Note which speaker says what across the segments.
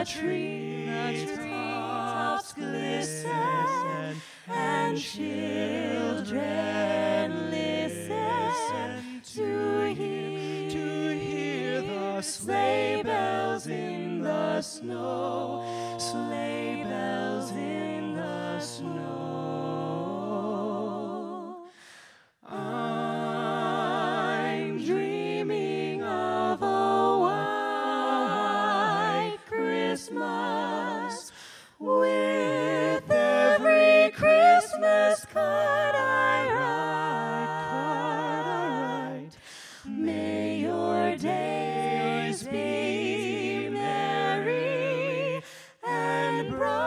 Speaker 1: the treetops glisten, and children listen to hear the sleigh bells in the snow, sleigh bells in the snow. I'm dreaming of a white Christmas, with every Christmas card I write. May your days be merry and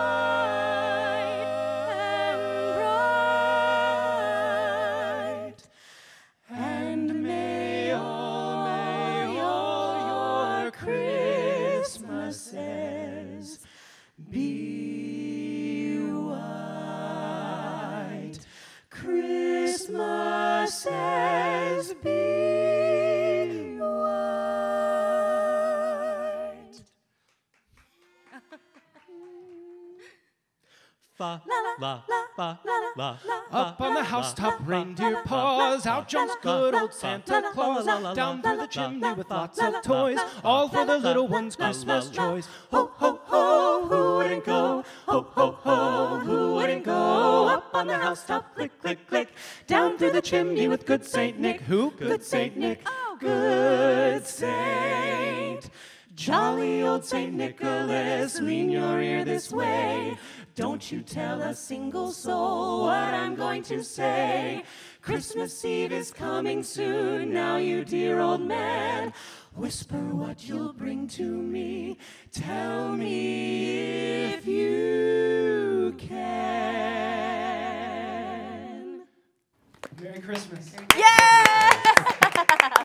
Speaker 1: bright, and may all your Christmases be white. Christmases be white.
Speaker 2: Fa, la, fa, la.
Speaker 3: Up on the housetop, reindeer paws. Out jumps good old Santa Claus. Down through the chimney with lots of toys, all for the little ones' Christmas joys. Ho, ho, ho, who wouldn't go? Ho, ho, ho, who wouldn't go? Up on the housetop, click, click, click. Down through the chimney with good Saint Nick. Who? Good Saint Nick. Good Saint. Jolly old Saint Nicholas, lean your ear this way. Don't you tell a single soul what I'm going to say. Christmas Eve is coming soon, now you dear old man. Whisper what you'll bring to me. Tell me if you can. Merry Christmas.
Speaker 1: Yeah!